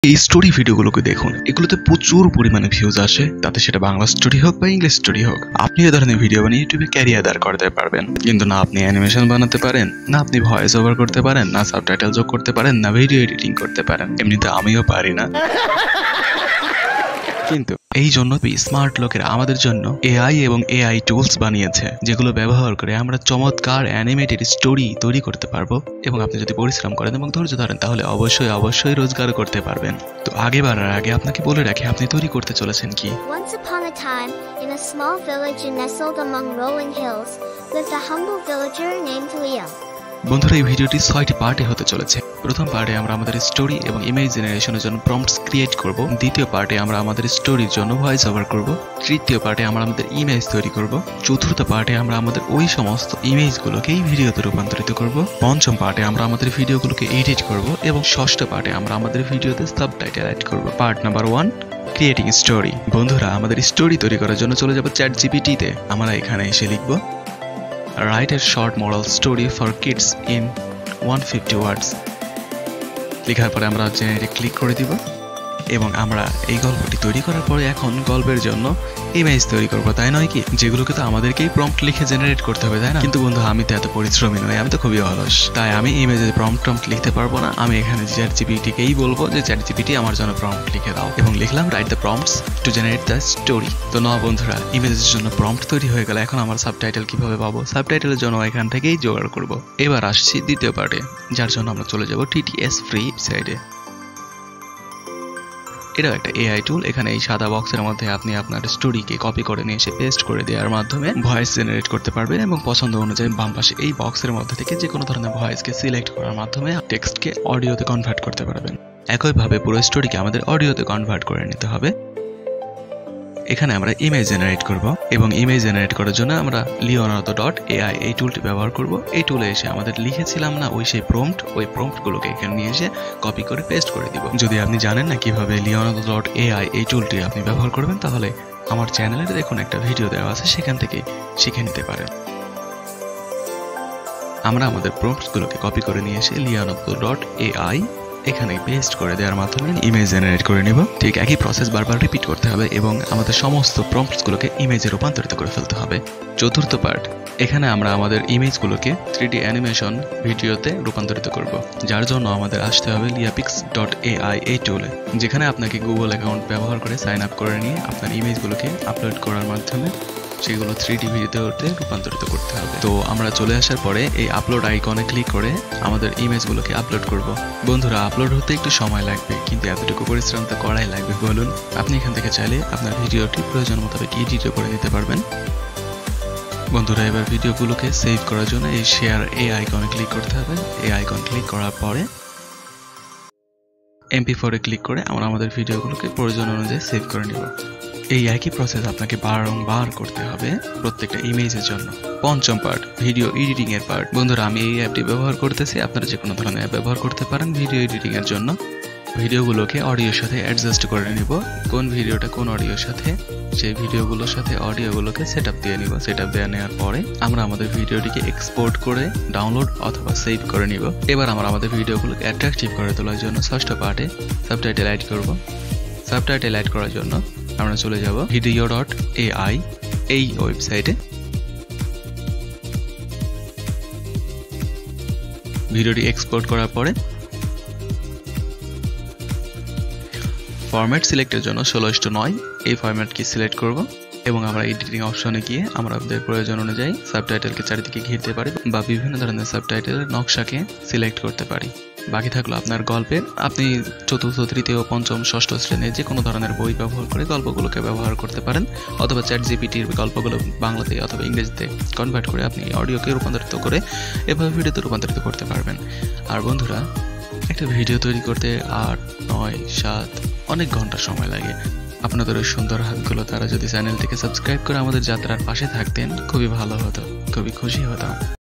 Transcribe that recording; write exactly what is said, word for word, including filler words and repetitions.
এই স্টোরি ভিডিওগুলোকে দেখুন, এগুলোতে প্রচুর পরিমাণে ভিউজ আসে, তাতে সেটা বাংলা স্টোরি হোক বা ইংলিশ স্টোরি হোক। আপনি এই ধরনের ভিডিও বানিয়ে ইউটিউবে ক্যারিয়ার দাঁড় করতে পারবেন, কিন্তু না আপনি অ্যানিমেশন বানাতে পারেন, না আপনি ভয়েস ওভার করতে পারেন, না সাবটাইটেল যোগ করতে পারেন, না ভিডিও এডিটিং করতে পারেন। এমনিতে আমিও পারি না। কিন্তু এই জন্য স্মার্ট লোকেরা আমাদের জন্য এআই এবং এআই টুলস বানিয়েছে, যেগুলো ব্যবহার করে আমরা চমৎকার অ্যানিমেটেড স্টোরি তৈরি করতে পারবো। এবং আপনি যদি পরিশ্রম করেন এবং ধৈর্য ধরেন তাহলে অবশ্যই অবশ্যই রোজগার করতে পারবেন। তো আগে বাড়ার আগে আপনাকে বলে রাখি, আপনি তৈরি করতে চলেছেন কি। Once upon a time, in a small village nestled among rolling hills, lived a humble villager named Leo. বন্ধুরা, এই ভিডিওটি ছয়টি পার্টে হতে চলেছে। প্রথম পার্টে আমরা আমাদের স্টোরি এবং ইমেজ জেনারেশনের জন্য প্রম্পটস ক্রিয়েট করব। দ্বিতীয় পার্টে আমরা আমাদের স্টোরির জন্য ভয়েস ওভার করব। তৃতীয় পার্টে আমরা আমাদের ইমেজ তৈরি করব। চতুর্থ পার্টে আমরা আমাদের ওই সমস্ত ইমেজগুলোকে এই ভিডিওতে রূপান্তরিত করব। পঞ্চম পার্টে আমরা আমাদের ভিডিওগুলোকে এডিট করব এবং ষষ্ঠ পার্টে আমরা আমাদের ভিডিওতে সাবটাইটেল অ্যাড করব। Part number one, creating story. বন্ধুরা, আমাদের স্টোরি তৈরি করার জন্য চলে যাব চ্যাট জিপিটিতে। আমরা এখানে এসে লিখব write a short moral story for kids in one hundred fifty words। লেখার পরে আমরা জেনারেটে ক্লিক করে দিব এবং আমরা এই গল্পটি তৈরি করার পরে এখন গল্পের জন্য ইমেজ তৈরি করব, তাই নয় কি? যেগুলোকে তো আমাদেরকেই প্রম্পট লিখে জেনারেট করতে হবে, তাই না? কিন্তু বন্ধু, আমি তো এত পরিশ্রমী নই, আমি তো খুবই অলস, তাই আমি ইমেজে প্রম্পট টম্পট লিখতে পারবো না। আমি এখানে চ্যাট জিপিটিকেই বলবো যে চ্যাট জিপিটি আমার জন্য প্রম্পট লিখে দাও, এবং লিখলাম write the prompts to generate the story. তো না বন্ধুরা, ইমেজের জন্য প্রম্পট তৈরি হয়ে গেল। এখন আমার সাবটাইটেল কিভাবে পাবো? সাবটাইটেলের জন্য এখান থেকেই জোগাড় করব। এবার আসছি দ্বিতীয় পার্টে, যার জন্য আমরা চলে যাব টিটিএস ফ্রি সাইডে। এটাও একটা এআই টুল। এখানে এই সাদা বক্সের মধ্যে আপনি আপনার স্টোরিকে কপি করে নিয়ে এসে পেস্ট করে দেওয়ার মাধ্যমে ভয়েস জেনারেট করতে পারবেন এবং পছন্দ অনুযায়ী বাম পাশে এই বক্সের মধ্যে থেকে যে কোনো ধরনের ভয়েসকে সিলেক্ট করার মাধ্যমে টেক্সটকে অডিওতে কনভার্ট করতে পারবেন। একইভাবে পুরো স্টোরিকে আমাদের অডিওতে কনভার্ট করে নিতে হবে। এখানে আমরা ইমেজ জেনারেট করব এবং ইমেজ জেনারেট করার জন্য আমরা লিওনার্দো ডট এআই এই টুলটি ব্যবহার করব। এই টুলে এসে আমাদের লিখেছিলাম না ওই সেই প্রম্পট, ওই প্রম্পটগুলোকে এখানে নিয়ে এসে কপি করে পেস্ট করে দিব। যদি আপনি জানেন না কিভাবে লিওনার্দো ডট এআই এই টুলটি আপনি ব্যবহার করবেন, তাহলে আমার চ্যানেলে দেখুন একটা ভিডিও দেওয়া আছে, সেখান থেকে শিখে নিতে পারেন। আমরা আমাদের প্রম্পটগুলোকে কপি করে নিয়ে এসে লিওনার্দো ডট এআই এখানে পেস্ট করে দেওয়ার মাধ্যমে ইমেজ জেনারেট করে নিব। ঠিক একই প্রসেস বারবার রিপিট করতে হবে এবং আমাদের সমস্ত প্রম্পটসগুলোকে ইমেজে রূপান্তরিত করে ফেলতে হবে। চতুর্থ পার্ট, এখানে আমরা আমাদের ইমেজগুলোকে থ্রি ডি অ্যানিমেশন ভিডিওতে রূপান্তরিত করব, যার জন্য আমাদের আসতে হবে লিয়াপিক্স ডট এআই এই টুলে, যেখানে আপনাকে গুগল অ্যাকাউন্ট ব্যবহার করে সাইন আপ করে নিয়ে আপনার ইমেজগুলোকে আপলোড করার মাধ্যমে সেগুলো থ্রি ডি ভিডিওতে রূপান্তরিত করতে হবে। তো আমরা চলে আসার পরে এই আপলোড আইকনে ক্লিক করে আমাদের ইমেজগুলোকে আপলোড করব। বন্ধুরা, আপলোড হতে একটু সময় লাগবে, কিন্তু এতটুকু পরিশ্রম তো করাই লাগবে, বলুন। আপনি এখান থেকে চাইলে আপনার ভিডিওটি প্রয়োজন মোতাবেক এডিটও করে নিতে পারবেন। বন্ধুরা, এবার ভিডিওগুলোকে সেভ করার জন্য এই শেয়ার এই আইকনে ক্লিক করতে হবে। এই আইকন ক্লিক করার পরে এমপি ফোর এ ক্লিক করে আমরা আমাদের ভিডিওগুলোকে প্রয়োজন অনুযায়ী সেভ করে নেব। এই একই প্রসেস আপনাকে বারংবার করতে হবে প্রত্যেকটা ইমেজের জন্য। পঞ্চম পার্ট, ভিডিও এডিটিং এর পার্ট। বন্ধুরা, আমি এই অ্যাপটি ব্যবহার করতেছি, আপনারা যে কোনো ধরনের অ্যাপ ব্যবহার করতে পারেন ভিডিও এডিটিং এর জন্য। ভিডিওগুলোকে অডিওর সাথে অ্যাডজাস্ট করে নিব, কোন ভিডিওটা কোন অডিওর সাথে, সেই ভিডিওগুলোর সাথে অডিওগুলোকে সেট আপ দিয়ে নিব। সেট আপ দিয়ে নেওয়ার পরে আমরা আমাদের ভিডিওটিকে এক্সপোর্ট করে ডাউনলোড অথবা সেভ করে নিব। এবার আমরা আমাদের ভিডিওগুলোকে অ্যাট্রাকটিভ করে তোলার জন্য ষষ্ঠ পার্টে সাবটাইটেল অ্যাড করব। সাবটাইটেল অ্যাড করার জন্য আমরা চলে যাব ভিডিও ডট এআই এই ওয়েবসাইটে। ভিডিওটি এক্সপোর্ট করার পরে ফরম্যাট সিলেক্টের জন্য ষোলো ইস্টু নয় এই ফরম্যাটকে সিলেক্ট করব এবং আমরা এডিটিং অপশনে গিয়ে আমরা আমাদের প্রয়োজন অনুযায়ী সাবটাইটেলকে চারিদিকে ঘিরতে পারি বা বিভিন্ন ধরনের সাবটাইটেলের নকশাকে সিলেক্ট করতে পারি। বাকি থাকলো আপনার গল্পের। আপনি চতুর্থ, তৃতীয়, পঞ্চম, ষষ্ঠ শ্রেণীর যে কোনো ধরনের বই ব্যবহার করে গল্পগুলোকে ব্যবহার করতে পারেন, অথবা চ্যাট জিপিটির গল্পগুলো বাংলাতে অথবা ইংরেজিতে কনভার্ট করে আপনি অডিওকে রূপান্তরিত করে এভাবে ভিডিওতে রূপান্তরিত করতে পারবেন। আর বন্ধুরা, একটা ভিডিও তৈরি করতে আট, নয়, সাত অনেক ঘন্টা সময় লাগে। আপনাদের ওই সুন্দর হাতগুলো তারা যদি চ্যানেলটিকে সাবস্ক্রাইব করে আমাদের যাত্রার পাশে থাকতেন, খুবই ভালো হতো, খুবই খুশি হতাম।